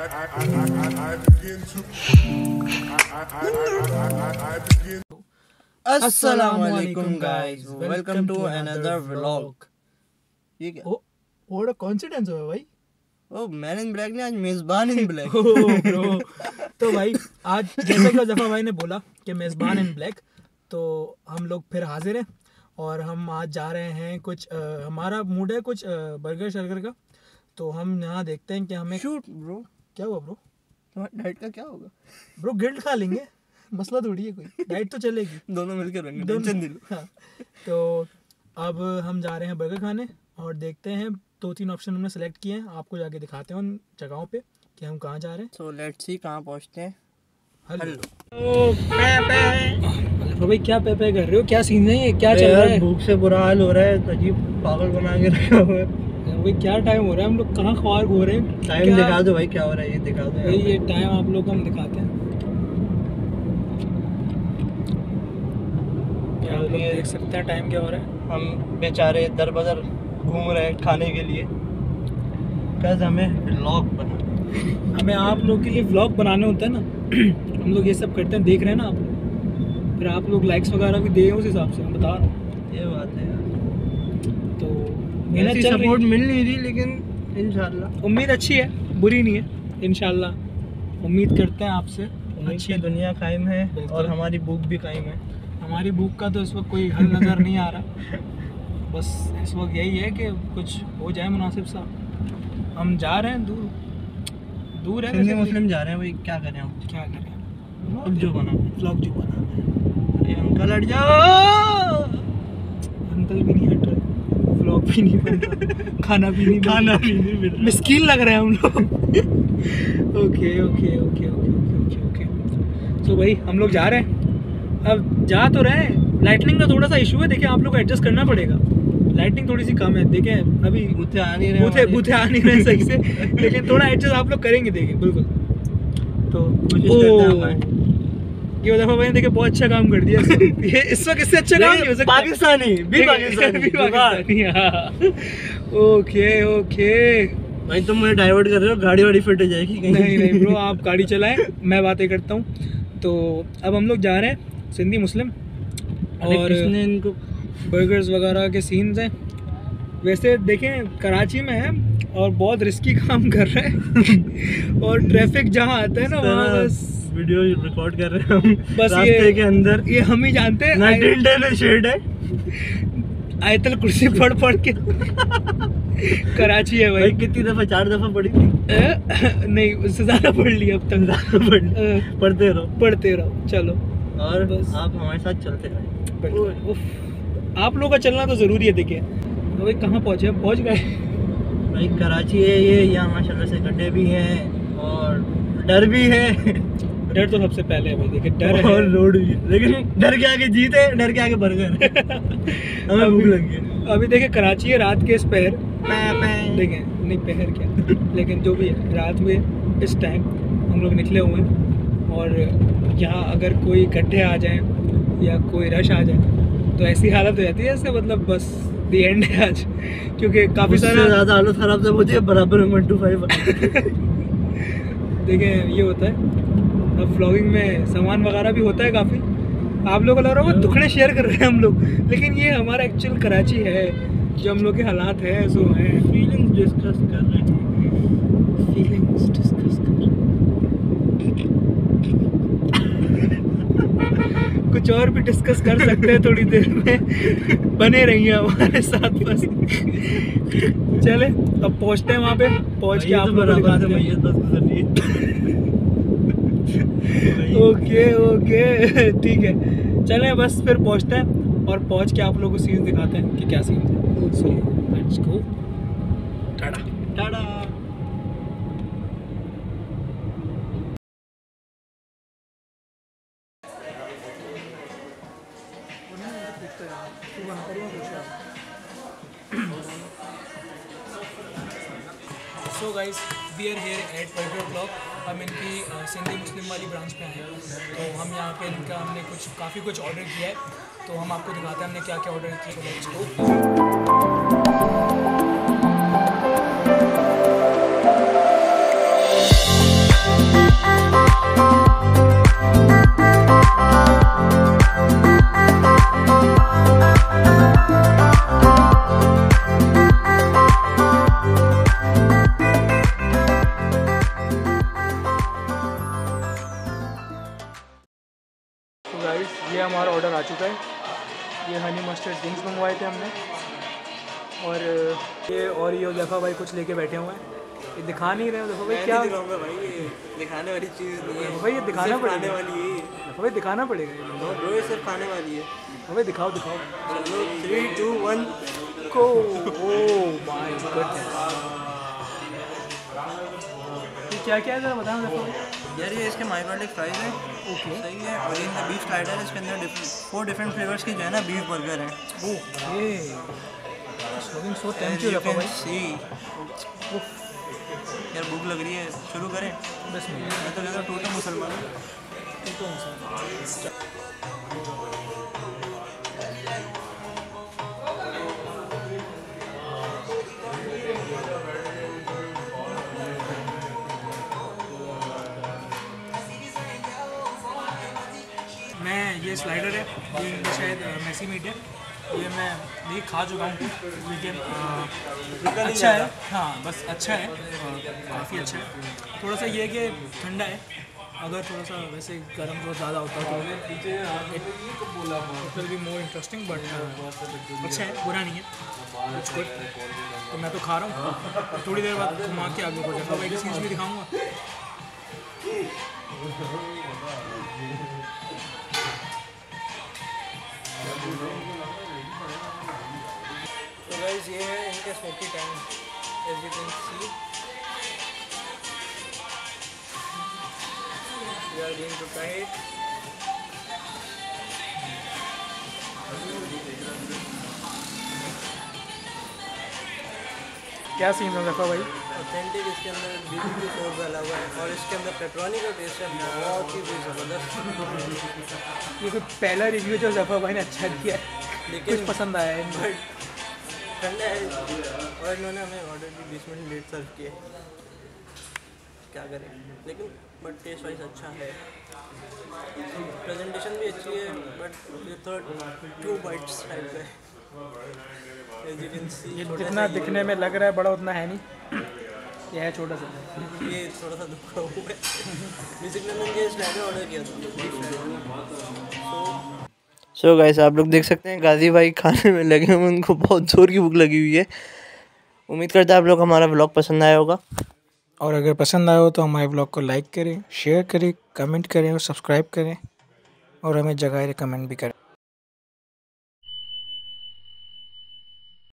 Assalamualaikum guys, welcome to another vlog. ये क्या? What a coincidence है भाई। ओ मैन इन ब्लैक ने आज मेजबान इन ब्लैक। ब्रो तो भाई आज जैसे कि जफा भाई ने बोला कि मेजबान इन ब्लैक, तो हम लोग फिर हाजिर हैं और हम आज जा रहे हैं कुछ हमारा मूड है कुछ बर्गर शर्गर का, तो हम यहाँ देखते हैं कि हमें शूट ब्रो। क्या हुआ ब्रो? तुम्हारा डाइट का क्या होगा ब्रो? गिल्ड खा लेंगे, मसला थोड़ी है, कोई डाइट तो चलेगी, दोनों मिलकर रहेंगे, दोनों। टेंशन नहीं लो। हाँ, तो अब हम जा रहे हैं बर्गर खाने और देखते हैं 2-3 ऑप्शन हमने सेलेक्ट किए हैं, आपको जाके दिखाते हैं उन जगहों पे कि हम कहाँ जा रहे हैं। सो लेट्स सी कहाँ पहुँचते हैं। हेलो तो भाई क्या पे कर रहे हो, क्या सीन है ये, क्या चल रहा है? भूख से बुरा हाल हो रहा है, अजीब पागल बना के रखा हुआ है भाई। क्या टाइम हो रहा है, हम लोग कहाँ ख्वार हो रहे हैं? टाइम दिखा दो भाई, क्या हो रहा है ये दिखा दो भाई। ये टाइम आप लोग को हम दिखाते हैं, क्या आप लोग देख सकते हैं टाइम क्या हो रहा है। हम बेचारे दर बदर घूम रहे हैं खाने के लिए, कैसे हमें व्लॉग बना, हमें आप लोग के लिए व्लॉग बनाने होता है ना। हम लोग ये सब करते हैं, देख रहे हैं ना आप लोग, फिर आप लोग लाइक्स वगैरह भी दे उस हिसाब से, हम बता रहा हूँ। ये बात है यार। तो मेहनत चल रही, सपोर्ट मिल नहीं रही, लेकिन इंशाल्लाह उम्मीद अच्छी है, बुरी नहीं है। इंशाल्लाह उम्मीद करते हैं आपसे अच्छी दुनिया कायम है और हमारी भूख भी कायम है। हमारी भूख का तो इस वक्त कोई हल नज़र नहीं आ रहा, बस इस वक्त यही है कि कुछ हो जाए मुनासिब सा। हम जा रहे हैं दूर है, सिंधी मुस्लिम जा रहे हैं भाई, क्या करें हम, क्या करें? व्लॉग जो बना। अरे अंकल हट जाओ, अंकल भी नहीं हट रहे, व्लॉग भी नहीं बन रहा, खाना भी नहीं मिल रहा, मिस्कीन लग रहे हैं हम लोग। ओके। तो भाई हम लोग जा रहे हैं, अब जा तो रहे हैं। लाइटनिंग का थोड़ा सा इशू है, देखिए आप लोग को एडजस्ट करना पड़ेगा, लाइटनिंग थोड़ी सी कम है। देखें अभी बूथे आ नहीं रहे सही से, लेकिन थोड़ा एडजस्ट आप लोग करेंगे, देखिए बिल्कुल। तो ये दफा भाई देखिए बहुत अच्छा काम कर दिया। ये इस वक्त इससे अच्छा काम नहीं हो सकता। पाकिस्तानी ओके भाई, तुम मुझे डाइवर्ट कर रहे हो, गाड़ी वाड़ी फिट हो जाएगी। नहीं ब्रो, आप गाड़ी चलाएं, मैं बातें करता हूँ। तो अब हम लोग जा रहे हैं सिंधी मुस्लिम, और इनको बर्गर्स वगैरह के सीन्स हैं। वैसे देखें कराची में है और बहुत रिस्की काम कर रहे हैं और ट्रैफिक जहाँ आता है ना वहाँ बस वीडियो रिकॉर्ड कर रहे हैं हम, बस रास्ते के अंदर। ये हम ही जानते हैं, शेड है आयतल कुर्सी पढ़ के। कराची है भाई। कितनी दफा, 4 दफा पढ़ी थी? नहीं, उससे ज़्यादा पढ़ लिया अब तक। पढ़ते रहो चलो, और बस आप हमारे साथ चलते रहे। आप लोगों का चलना तो ज़रूरी है। देखिए तो भाई कहाँ पहुँचे, हम पहुँच गए भाई। कराची है ये, यहाँ माशाल्लाह से गड्ढे भी हैं और डर भी है। डर तो सबसे पहले है भाई, देखिए डर और है, रोड भी, लेकिन डर के आगे जीत है, डर के आगे बर्गर। हमें भूख लगी है। अभी देखिए कराची है रात के इस पहर, देखें नहीं पहर क्या, लेकिन जो भी है रात में इस टाइम हम लोग निकले हुए हैं, और यहाँ अगर कोई गड्ढे आ जाए या कोई रश आ जाए तो ऐसी हालत हो जाती है जैसे मतलब बस दी एंड है आज, क्योंकि काफ़ी सारा ज़्यादा हालत ख़राब जब होती है बराबर में 1-5। देखें ये होता है, अब व्लॉगिंग में सामान वगैरह भी होता है काफ़ी। आप लोगों को लग रहा होगा दुखड़े शेयर कर रहे हैं हम लोग, लेकिन ये हमारा एक्चुअल कराची है, जो हम लोग के हालात है सो हैं। फीलिंग्स डिस्कस कर रहे हैं, कुछ और भी डिस्कस कर सकते हैं थोड़ी देर में, बने रहिए हमारे साथ बस। चले अब पहुंचते हैं वहाँ पे, पहुंच के आप लोग दिखाते हैं। ओके ठीक है, चलें बस फिर पहुंचते हैं और पहुंच के आप लोगों को सीन दिखाते हैं कि क्या सीन है। सो लेट्स गो, टाटा। So guys we are here at Burger Block. हम इनकी सिंधी मुस्लिम वाली ब्रांच पे आए हैं, तो हम यहाँ पे इनका हमने काफ़ी कुछ ऑर्डर किया है, तो हम आपको दिखाते हैं हमने क्या क्या ऑर्डर किया। Let's go. मंगवाए थे हमने। और ये और जफ़ा भाई कुछ लेके बैठे हुए हैं, ये दिखा नहीं रहे हो। देखो भाई क्या दिखाऊंगा भाई, ये दिखाने वाली चीज़ नहीं है भाई, ये दिखाना सिर्फ खाने पड़ेगा। वाली है। देखो भाई दिखाना पड़ेगा ये। नो ब्रो, ये सिर्फ खाने वाली है। देखो भाई दिखाओ दिखाओ। चलो 3 2 1 को ओह माय गॉडनेस, ये क्या क्या है ज़रा बताओ देखो भाई। यार ये इसके माइक्रोटिक फ्राइज है, ओके सही है। और ये इनका बीफ स्लाइडर है, इसके अंदर 4 डिफरेंट फ्लेवर्स की जो है ना बीफ बर्गर है। Okay, looking so tempting Jafa भाई। सी यार भूख लग रही है, शुरू करें? बस में मैं तो कहता टोटल मुसलमान हूँ। मैं ये स्लाइडर है, ये इनका शायद मैसी मीट है, ये मैं ये खा चुका हूँ, लेकिन अच्छा है। हाँ बस अच्छा है, काफ़ी अच्छा है। थोड़ा सा ये है कि ठंडा है, अगर थोड़ा सा वैसे गर्म जो ज़्यादा होता है तो will be more interesting, but अच्छा है, बुरा नहीं है, इट्स गुड। तो मैं तो खा रहा हूँ, थोड़ी देर बाद घुमा के आगे बढ़ जाता हूँ, एक चीज़ भी दिखाऊँगा। तो गाइस ये है इनका smoky tang, as you can see we are going to try it. क्या सीन है देखो भाई। ऑथेंटिक इसके अंदर बीबीक्यू सॉस डाला हुआ है और इसके अंदर पेपरोनी का टेस्ट है बहुत ही ज़बरदस्त। ये कोई पहला रिव्यू जो जफ़ा भाई ने अच्छा दिया है, लेकिन कुछ पसंद आया है इनको। ठंडा है और इन्होंने हमें ऑर्डर भी 20 मिनट लेट सर्व किए, क्या करें। लेकिन बट टेस्ट वाइज अच्छा है, प्रेजेंटेशन भी अच्छी है, बट ये थोड़ा 2 बाइट्स टाइप है। As you can see, ये छोटा जितना सा दिखने में लग रहा है बड़ा उतना है नहीं, ये है छोटा सा। ये थोड़ा सा दुख हुआ है। बेसिकली मैंने ये स्लाइडर ऑर्डर किया था। सो गाइस आप लोग देख सकते हैं गाजी भाई खाने में लगे हुए, उनको बहुत जोर की भूख लगी हुई है। उम्मीद करता है आप लोग हमारा व्लॉग पसंद आया होगा, और अगर पसंद आया हो तो हमारे ब्लॉग को लाइक करें, शेयर करें, कमेंट करें और सब्सक्राइब करें, और हमें जगह कमेंट भी करें।